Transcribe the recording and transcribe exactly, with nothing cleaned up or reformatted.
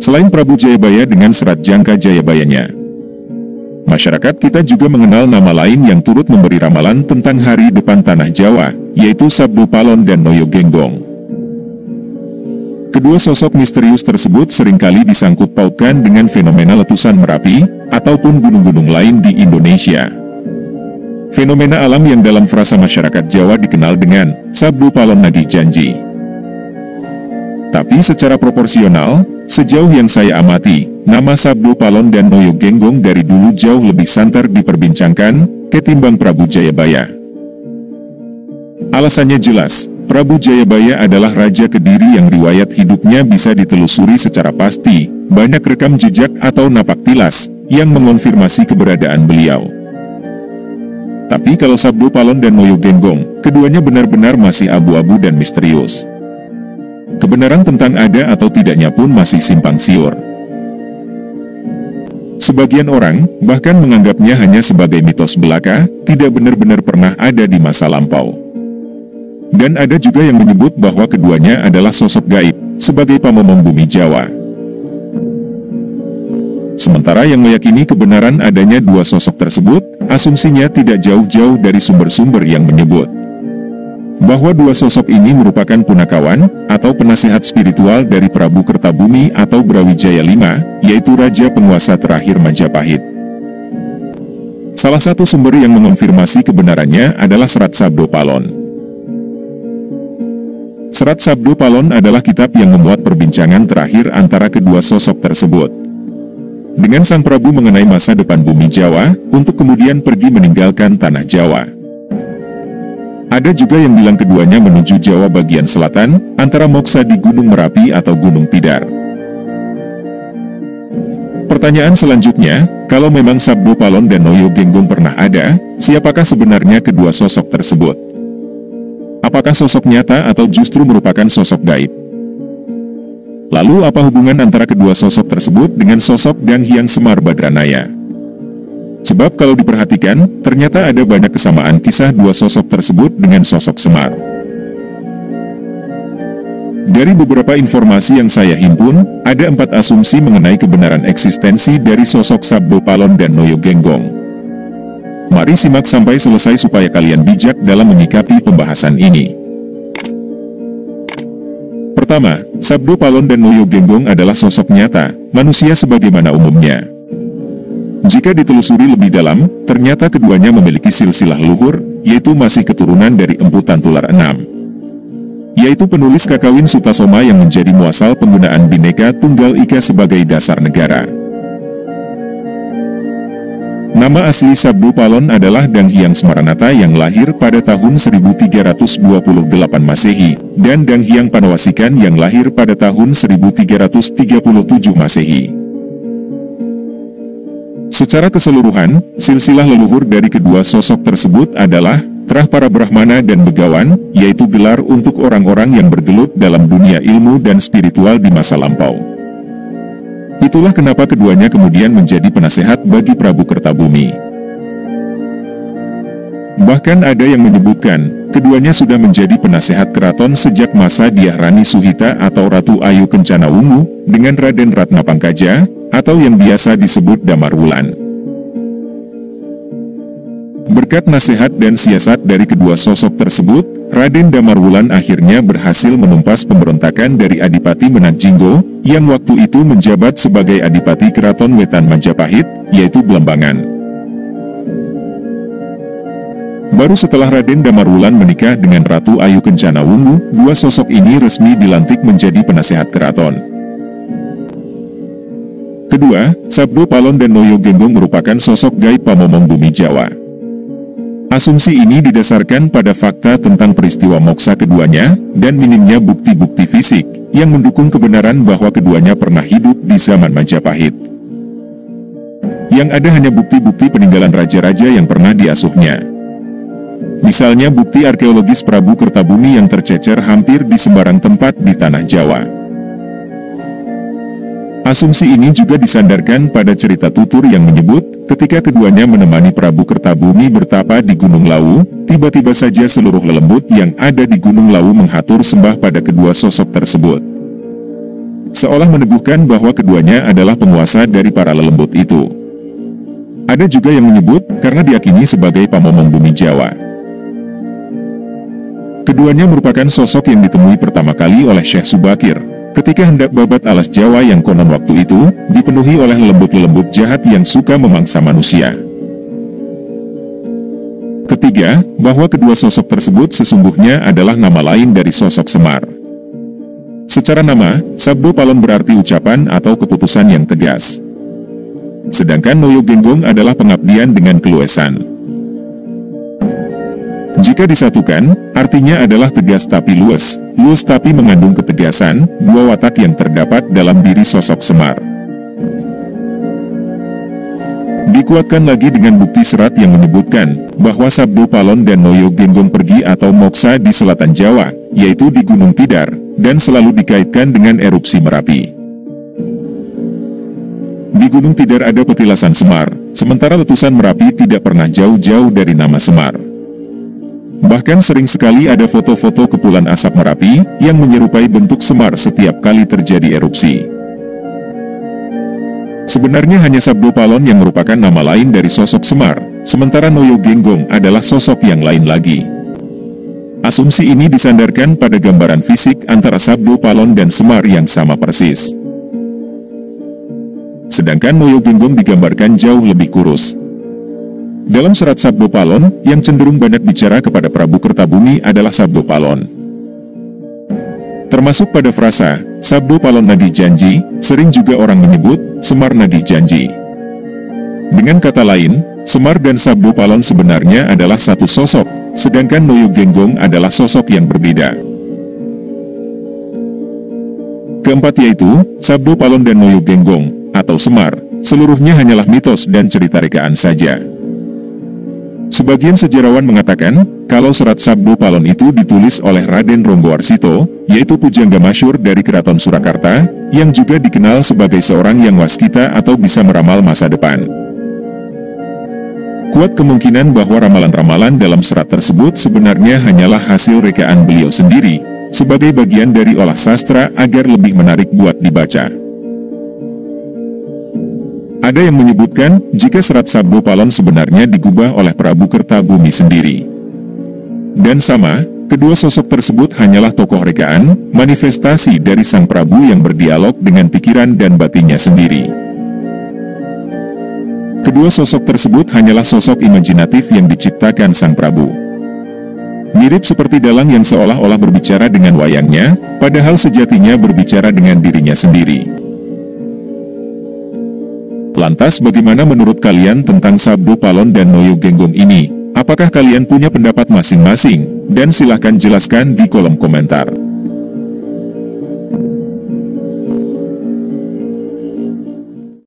Selain Prabu Jayabaya dengan serat jangka Jayabayanya, masyarakat kita juga mengenal nama lain yang turut memberi ramalan tentang hari depan tanah Jawa, yaitu Sabdo Palon dan Noyo Genggong. Kedua sosok misterius tersebut seringkali disangkut pautkan dengan fenomena letusan Merapi, ataupun gunung-gunung lain di Indonesia. Fenomena alam yang dalam frasa masyarakat Jawa dikenal dengan Sabdo Palon Nagih Janji. Tapi secara proporsional, sejauh yang saya amati, nama Sabdo Palon dan Noyo Genggong dari dulu jauh lebih santer diperbincangkan ketimbang Prabu Jayabaya. Alasannya jelas, Prabu Jayabaya adalah Raja Kediri yang riwayat hidupnya bisa ditelusuri secara pasti, banyak rekam jejak atau napak tilas yang mengonfirmasi keberadaan beliau. Tapi kalau Sabdo Palon dan Noyo Genggong, keduanya benar-benar masih abu-abu dan misterius. Kebenaran tentang ada atau tidaknya pun masih simpang siur. Sebagian orang bahkan menganggapnya hanya sebagai mitos belaka, tidak benar-benar pernah ada di masa lampau. Dan ada juga yang menyebut bahwa keduanya adalah sosok gaib, sebagai pamomong bumi Jawa. Sementara yang meyakini kebenaran adanya dua sosok tersebut, asumsinya tidak jauh-jauh dari sumber-sumber yang menyebut bahwa dua sosok ini merupakan punakawan atau penasihat spiritual dari Prabu Kertabumi atau Brawijaya lima, yaitu raja penguasa terakhir Majapahit. Salah satu sumber yang mengonfirmasi kebenarannya adalah Serat Sabdo Palon. Serat Sabdo Palon adalah kitab yang memuat perbincangan terakhir antara kedua sosok tersebut dengan sang Prabu mengenai masa depan bumi Jawa, untuk kemudian pergi meninggalkan tanah Jawa. Ada juga yang bilang keduanya menuju Jawa bagian selatan, antara Moksa di Gunung Merapi atau Gunung Tidar. Pertanyaan selanjutnya, kalau memang Sabdo Palon dan Noyo Genggong pernah ada, siapakah sebenarnya kedua sosok tersebut? Apakah sosok nyata atau justru merupakan sosok gaib? Lalu apa hubungan antara kedua sosok tersebut dengan sosok Dang Hyang Semar Badranaya? Sebab kalau diperhatikan, ternyata ada banyak kesamaan kisah dua sosok tersebut dengan sosok Semar. Dari beberapa informasi yang saya himpun, ada empat asumsi mengenai kebenaran eksistensi dari sosok Sabdo Palon dan Noyo Genggong. Mari simak sampai selesai supaya kalian bijak dalam menyikapi pembahasan ini. Pertama, Sabdo Palon dan Noyo Genggong adalah sosok nyata, manusia sebagaimana umumnya. Jika ditelusuri lebih dalam, ternyata keduanya memiliki silsilah luhur, yaitu masih keturunan dari Empu Tantular enam, yaitu penulis Kakawin Sutasoma yang menjadi muasal penggunaan Bhinneka Tunggal Ika sebagai dasar negara. Nama asli Sabdo Palon adalah Dang Hyang Semaranata yang lahir pada tahun seribu tiga ratus dua puluh delapan Masehi, dan Dang Hyang Panawasikan yang lahir pada tahun seribu tiga ratus tiga puluh tujuh Masehi. Secara keseluruhan, silsilah leluhur dari kedua sosok tersebut adalah Terah Para Brahmana dan Begawan, yaitu gelar untuk orang-orang yang bergelut dalam dunia ilmu dan spiritual di masa lampau. Itulah kenapa keduanya kemudian menjadi penasehat bagi Prabu Kertabumi. Bahkan ada yang menyebutkan, keduanya sudah menjadi penasehat keraton sejak masa Dyah Rani Suhita atau Ratu Ayu Kencana Wungu, dengan Raden Ratna Pangkaja, atau yang biasa disebut Damar Wulan. Berkat nasihat dan siasat dari kedua sosok tersebut, Raden Damar Wulan akhirnya berhasil menumpas pemberontakan dari Adipati Menakjinggo, yang waktu itu menjabat sebagai Adipati Keraton Wetan Majapahit, yaitu Blembangan. Baru setelah Raden Damar Wulan menikah dengan Ratu Ayu Kencana Wungu, dua sosok ini resmi dilantik menjadi penasehat keraton. Kedua, Sabdo Palon dan Noyo Genggong merupakan sosok gaib pamomong bumi Jawa. Asumsi ini didasarkan pada fakta tentang peristiwa moksa keduanya, dan minimnya bukti-bukti fisik, yang mendukung kebenaran bahwa keduanya pernah hidup di zaman Majapahit. Yang ada hanya bukti-bukti peninggalan raja-raja yang pernah diasuhnya. Misalnya bukti arkeologis Prabu Kertabumi yang tercecer hampir di sembarang tempat di tanah Jawa. Asumsi ini juga disandarkan pada cerita tutur yang menyebut, ketika keduanya menemani Prabu Kertabumi bertapa di Gunung Lawu, tiba-tiba saja seluruh lelembut yang ada di Gunung Lawu menghatur sembah pada kedua sosok tersebut. seolah meneguhkan bahwa keduanya adalah penguasa dari para lelembut itu. Ada juga yang menyebut karena diyakini sebagai pamomong bumi Jawa. Keduanya merupakan sosok yang ditemui pertama kali oleh Syekh Subakir ketika hendak babat alas Jawa yang konon waktu itu dipenuhi oleh lembut-lembut jahat yang suka memangsa manusia. Ketiga, bahwa kedua sosok tersebut sesungguhnya adalah nama lain dari sosok Semar. Secara nama, Sabdo Palon berarti ucapan atau keputusan yang tegas. Sedangkan Noyo Genggong adalah pengabdian dengan keluesan. Jika disatukan, artinya adalah tegas tapi luwes, luwes tapi mengandung ketegasan, dua watak yang terdapat dalam diri sosok Semar. Dikuatkan lagi dengan bukti serat yang menyebutkan bahwa Sabdo Palon dan Noyo Genggong pergi atau moksa di selatan Jawa, yaitu di Gunung Tidar, dan selalu dikaitkan dengan erupsi Merapi. Di Gunung Tidar ada petilasan Semar, sementara letusan Merapi tidak pernah jauh-jauh dari nama Semar. Bahkan sering sekali ada foto-foto kepulan asap Merapi yang menyerupai bentuk Semar setiap kali terjadi erupsi. Sebenarnya hanya Sabdo Palon yang merupakan nama lain dari sosok Semar, sementara Noyo Genggong adalah sosok yang lain lagi. Asumsi ini disandarkan pada gambaran fisik antara Sabdo Palon dan Semar yang sama persis. Sedangkan Noyo Genggong digambarkan jauh lebih kurus. Dalam serat Sabdo Palon, yang cenderung banyak bicara kepada Prabu Kertabumi adalah Sabdo Palon. Termasuk pada frasa, Sabdo Palon nagih janji, sering juga orang menyebut, Semar nagih janji. Dengan kata lain, Semar dan Sabdo Palon sebenarnya adalah satu sosok, sedangkan Noyo Genggong adalah sosok yang berbeda. Keempat yaitu, Sabdo Palon dan Noyo Genggong, atau Semar, seluruhnya hanyalah mitos dan cerita rekaan saja. Sebagian sejarawan mengatakan, kalau serat Sabdo Palon itu ditulis oleh Raden Ronggowarsito, yaitu pujangga masyhur dari Keraton Surakarta, yang juga dikenal sebagai seorang yang waskita atau bisa meramal masa depan. Kuat kemungkinan bahwa ramalan-ramalan dalam serat tersebut sebenarnya hanyalah hasil rekaan beliau sendiri, sebagai bagian dari olah sastra agar lebih menarik buat dibaca. Ada yang menyebutkan, jika serat Sabdo Palon sebenarnya digubah oleh Prabu Kertabumi sendiri. Dan sama, kedua sosok tersebut hanyalah tokoh rekaan, manifestasi dari Sang Prabu yang berdialog dengan pikiran dan batinnya sendiri. Kedua sosok tersebut hanyalah sosok imajinatif yang diciptakan Sang Prabu. Mirip seperti dalang yang seolah-olah berbicara dengan wayangnya, padahal sejatinya berbicara dengan dirinya sendiri. Lantas bagaimana menurut kalian tentang Sabdo Palon dan Noyo Genggong ini? Apakah kalian punya pendapat masing-masing? Dan silahkan jelaskan di kolom komentar.